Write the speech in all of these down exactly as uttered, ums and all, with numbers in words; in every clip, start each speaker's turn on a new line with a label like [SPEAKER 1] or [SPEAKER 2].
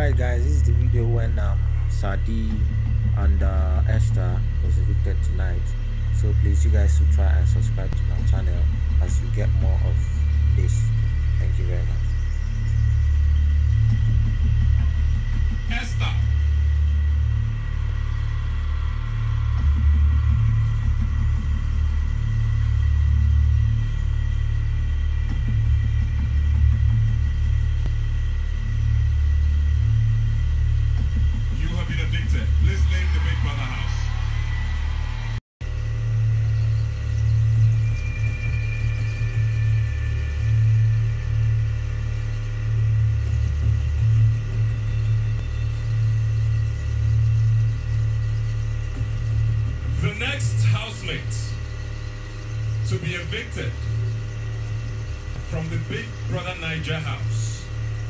[SPEAKER 1] Alright guys, this is the video when um Sir Dee and uh, Esther was evicted tonight. So please you guys should try and subscribe to my channel as you get more of this. Thank you very much.
[SPEAKER 2] Esther. You have been evicted. Please leave the Big Brother house. The next housemate to be evicted from the Big Brother Niger house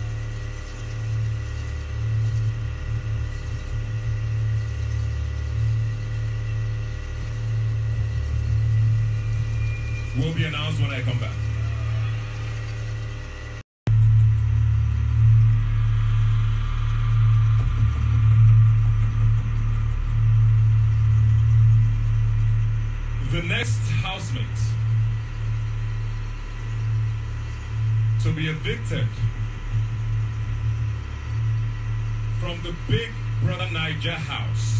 [SPEAKER 2] will be announced when I come back. The next housemate to be evicted from the Big Brother Niger house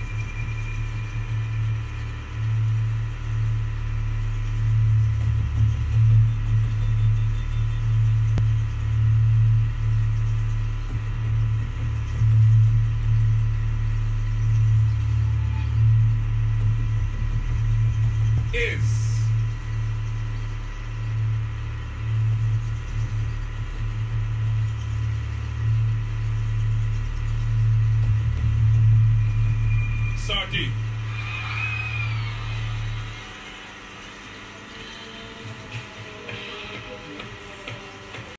[SPEAKER 2] is Sir Dee.